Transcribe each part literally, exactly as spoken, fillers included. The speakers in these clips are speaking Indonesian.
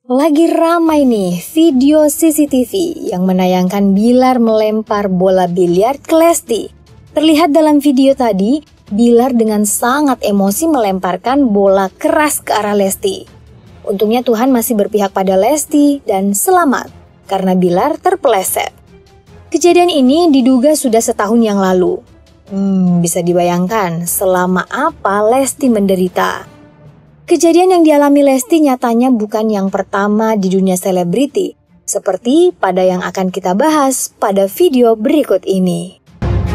Lagi ramai nih video C C T V yang menayangkan Bilar melempar bola biliar ke Lesti. Terlihat dalam video tadi, Bilar dengan sangat emosi melemparkan bola keras ke arah Lesti. Untungnya Tuhan masih berpihak pada Lesti dan selamat karena Bilar terpeleset. Kejadian ini diduga sudah setahun yang lalu. Hmm, bisa dibayangkan selama apa Lesti menderita. Kejadian yang dialami Lesti nyatanya bukan yang pertama di dunia selebriti, seperti pada yang akan kita bahas pada video berikut ini.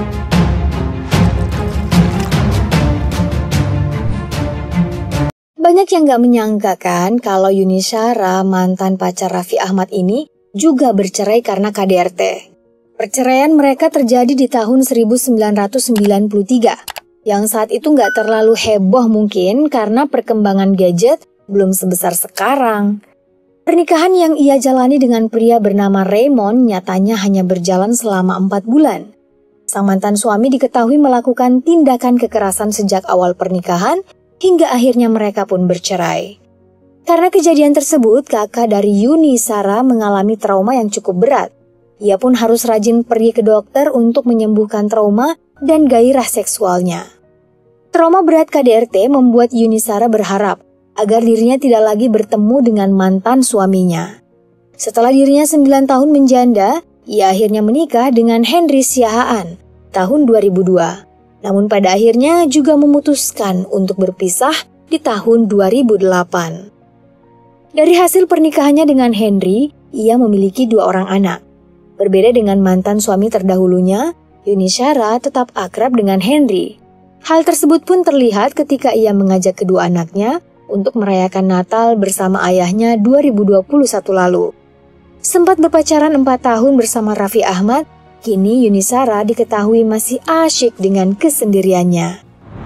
Banyak yang gak menyangka kan kalau Yuni Shara, mantan pacar Raffi Ahmad ini, juga bercerai karena K D R T. Perceraian mereka terjadi di tahun seribu sembilan ratus sembilan puluh tiga. Yang saat itu nggak terlalu heboh mungkin karena perkembangan gadget belum sebesar sekarang. Pernikahan yang ia jalani dengan pria bernama Raymond nyatanya hanya berjalan selama empat bulan. Sang mantan suami diketahui melakukan tindakan kekerasan sejak awal pernikahan hingga akhirnya mereka pun bercerai. Karena kejadian tersebut, kakak dari Yuni Shara mengalami trauma yang cukup berat. Ia pun harus rajin pergi ke dokter untuk menyembuhkan trauma dan gairah seksualnya. Trauma berat K D R T membuat Yuni Shara berharap agar dirinya tidak lagi bertemu dengan mantan suaminya. Setelah dirinya sembilan tahun menjanda, ia akhirnya menikah dengan Henry Siahaan tahun dua ribu dua. Namun pada akhirnya juga memutuskan untuk berpisah di tahun dua ribu delapan. Dari hasil pernikahannya dengan Henry, ia memiliki dua orang anak. Berbeda dengan mantan suami terdahulunya, Yuni Shara tetap akrab dengan Henry. Hal tersebut pun terlihat ketika ia mengajak kedua anaknya untuk merayakan Natal bersama ayahnya dua ribu dua puluh satu lalu. Sempat berpacaran empat tahun bersama Raffi Ahmad, kini Yuni Shara diketahui masih asyik dengan kesendiriannya.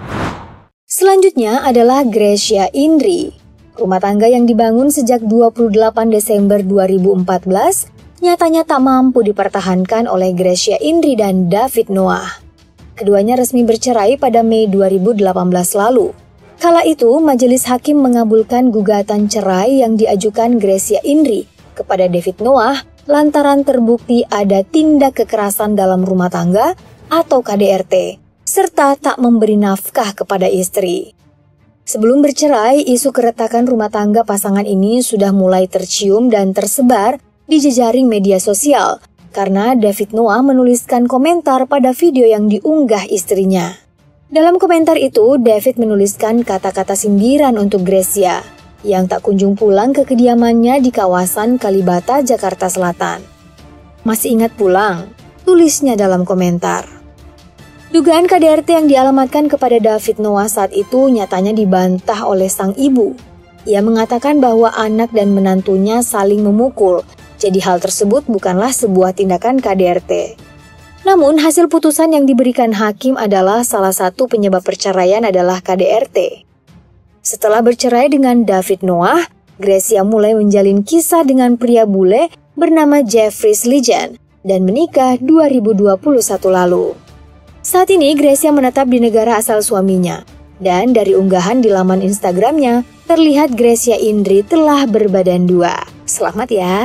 Selanjutnya adalah Grecia Indri. Rumah tangga yang dibangun sejak dua puluh delapan Desember dua ribu empat belas nyatanya tak mampu dipertahankan oleh Grecia Indri dan David Noah. Keduanya resmi bercerai pada Mei dua ribu delapan belas lalu. Kala itu, majelis hakim mengabulkan gugatan cerai yang diajukan Grecia Indri kepada David Noah lantaran terbukti ada tindak kekerasan dalam rumah tangga atau K D R T, serta tak memberi nafkah kepada istri. Sebelum bercerai, isu keretakan rumah tangga pasangan ini sudah mulai tercium dan tersebar di jejaring media sosial karena David Noah menuliskan komentar pada video yang diunggah istrinya. Dalam komentar itu, David menuliskan kata-kata sindiran untuk Grecia yang tak kunjung pulang ke kediamannya di kawasan Kalibata, Jakarta Selatan. Masih ingat pulang? Tulisnya dalam komentar. Dugaan K D R T yang dialamatkan kepada David Noah saat itu nyatanya dibantah oleh sang ibu. Ia mengatakan bahwa anak dan menantunya saling memukul. Jadi hal tersebut bukanlah sebuah tindakan K D R T. Namun hasil putusan yang diberikan hakim adalah salah satu penyebab perceraian adalah K D R T. Setelah bercerai dengan David Noah, Grecia mulai menjalin kisah dengan pria bule bernama Jeffrey Legend dan menikah dua ribu dua puluh satu lalu. Saat ini Grecia menetap di negara asal suaminya. Dan dari unggahan di laman Instagramnya, terlihat Grecia Indri telah berbadan dua. Selamat ya!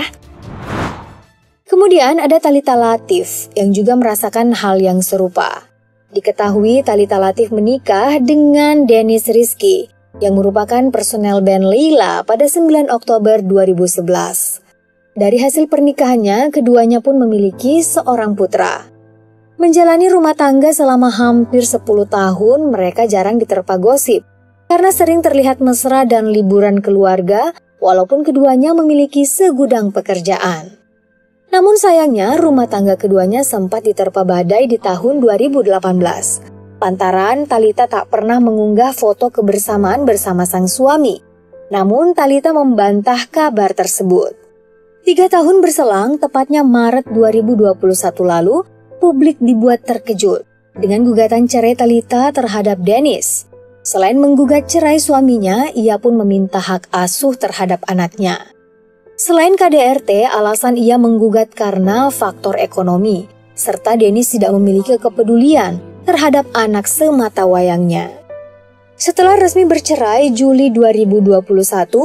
Kemudian ada Thalita Latif yang juga merasakan hal yang serupa. Diketahui Thalita Latif menikah dengan Dennis Rizky yang merupakan personel band Leila pada sembilan Oktober dua ribu sebelas. Dari hasil pernikahannya, keduanya pun memiliki seorang putra. Menjalani rumah tangga selama hampir sepuluh tahun, mereka jarang diterpa gosip karena sering terlihat mesra dan liburan keluarga walaupun keduanya memiliki segudang pekerjaan. Namun sayangnya rumah tangga keduanya sempat diterpa badai di tahun dua ribu delapan belas. Lantaran Thalita tak pernah mengunggah foto kebersamaan bersama sang suami. Namun Thalita membantah kabar tersebut. Tiga tahun berselang, tepatnya Maret dua ribu dua puluh satu lalu, publik dibuat terkejut dengan gugatan cerai Thalita terhadap Dennis. Selain menggugat cerai suaminya, ia pun meminta hak asuh terhadap anaknya. Selain K D R T, alasan ia menggugat karena faktor ekonomi, serta Dennis tidak memiliki kepedulian terhadap anak semata wayangnya. Setelah resmi bercerai Juli dua ribu dua puluh satu,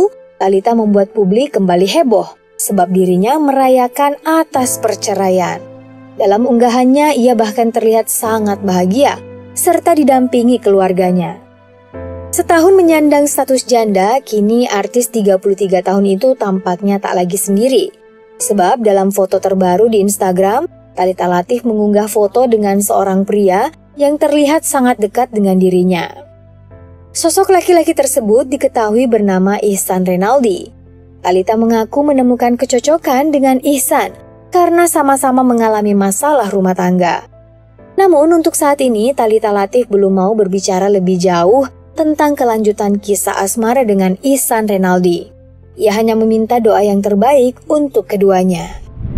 Thalita membuat publik kembali heboh sebab dirinya merayakan atas perceraian. Dalam unggahannya, ia bahkan terlihat sangat bahagia serta didampingi keluarganya. Setahun menyandang status janda, kini artis tiga puluh tiga tahun itu tampaknya tak lagi sendiri. Sebab dalam foto terbaru di Instagram, Thalita Latif mengunggah foto dengan seorang pria yang terlihat sangat dekat dengan dirinya. Sosok laki-laki tersebut diketahui bernama Ihsan Renaldi. Thalita mengaku menemukan kecocokan dengan Ihsan karena sama-sama mengalami masalah rumah tangga. Namun untuk saat ini Thalita Latif belum mau berbicara lebih jauh tentang kelanjutan kisah asmara dengan Ihsan Renaldi. Ia hanya meminta doa yang terbaik untuk keduanya.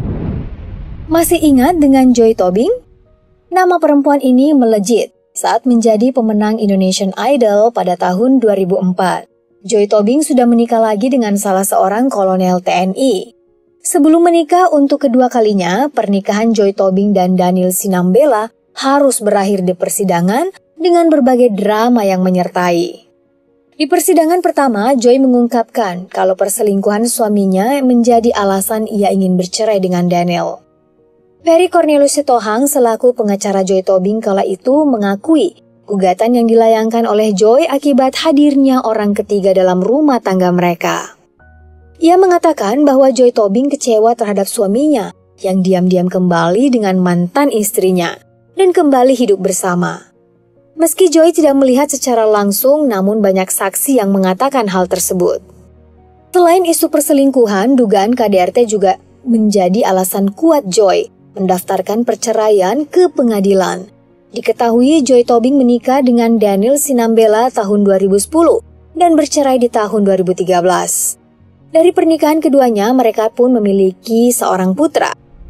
Masih ingat dengan Joy Tobing? Nama perempuan ini melejit saat menjadi pemenang Indonesian Idol pada tahun dua ribu empat. Joy Tobing sudah menikah lagi dengan salah seorang kolonel T N I. Sebelum menikah untuk kedua kalinya, pernikahan Joy Tobing dan Daniel Sinambela harus berakhir di persidangan dengan berbagai drama yang menyertai. Di persidangan pertama, Joy mengungkapkan kalau perselingkuhan suaminya menjadi alasan ia ingin bercerai dengan Daniel. Ferry Cornelius Sitohang selaku pengacara Joy Tobing kala itu mengakui gugatan yang dilayangkan oleh Joy akibat hadirnya orang ketiga dalam rumah tangga mereka. Ia mengatakan bahwa Joy Tobing kecewa terhadap suaminya yang diam-diam kembali dengan mantan istrinya dan kembali hidup bersama. Meski Joy tidak melihat secara langsung, namun banyak saksi yang mengatakan hal tersebut. Selain isu perselingkuhan, dugaan K D R T juga menjadi alasan kuat Joy mendaftarkan perceraian ke pengadilan. Diketahui Joy Tobing menikah dengan Daniel Sinambela tahun dua ribu sepuluh dan bercerai di tahun dua ribu tiga belas. Dari pernikahan keduanya, mereka pun memiliki seorang putra.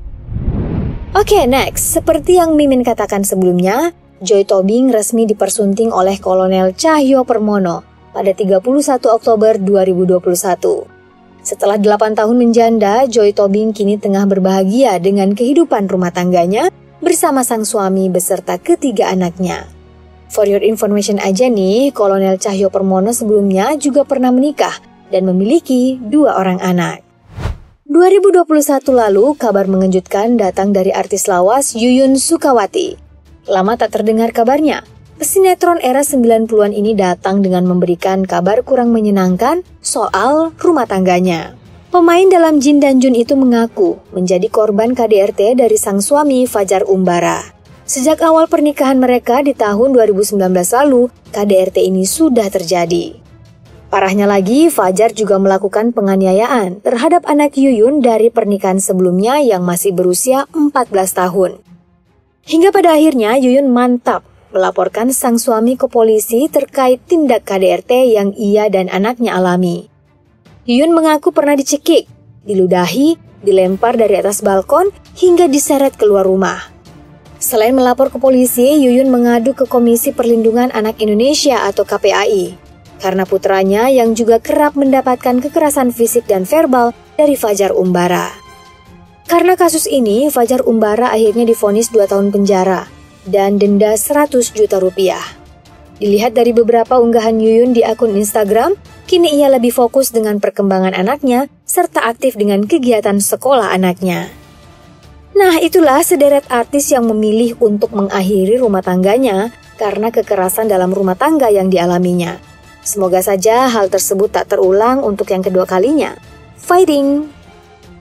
Oke, okay, next. Seperti yang Mimin katakan sebelumnya, Joy Tobing resmi dipersunting oleh Kolonel Cahyo Permono pada tiga puluh satu Oktober dua ribu dua puluh satu. Setelah delapan tahun menjanda, Joy Tobing kini tengah berbahagia dengan kehidupan rumah tangganya bersama sang suami beserta ketiga anaknya. For your information aja nih, Kolonel Cahyo Permono sebelumnya juga pernah menikah dan memiliki dua orang anak. dua ribu dua puluh satu lalu, kabar mengejutkan datang dari artis lawas Yuyun Sukawati. Lama tak terdengar kabarnya. Pesinetron era sembilan puluhan ini datang dengan memberikan kabar kurang menyenangkan soal rumah tangganya. Pemain dalam Jin dan Jun itu mengaku menjadi korban K D R T dari sang suami Fajar Umbara. Sejak awal pernikahan mereka di tahun dua ribu sembilan belas lalu, K D R T ini sudah terjadi. Parahnya lagi, Fajar juga melakukan penganiayaan terhadap anak Yuyun dari pernikahan sebelumnya yang masih berusia empat belas tahun. Hingga pada akhirnya Yuyun mantap melaporkan sang suami ke polisi terkait tindak K D R T yang ia dan anaknya alami. Yuyun mengaku pernah dicekik, diludahi, dilempar dari atas balkon, hingga diseret keluar rumah. Selain melapor ke polisi, Yuyun mengadu ke Komisi Perlindungan Anak Indonesia atau K P A I, karena putranya yang juga kerap mendapatkan kekerasan fisik dan verbal dari Fajar Umbara. Karena kasus ini, Fajar Umbara akhirnya divonis dua tahun penjara dan denda seratus juta rupiah. Dilihat dari beberapa unggahan Yuyun di akun Instagram, kini ia lebih fokus dengan perkembangan anaknya serta aktif dengan kegiatan sekolah anaknya. Nah, itulah sederet artis yang memilih untuk mengakhiri rumah tangganya karena kekerasan dalam rumah tangga yang dialaminya. Semoga saja hal tersebut tak terulang untuk yang kedua kalinya. Fighting!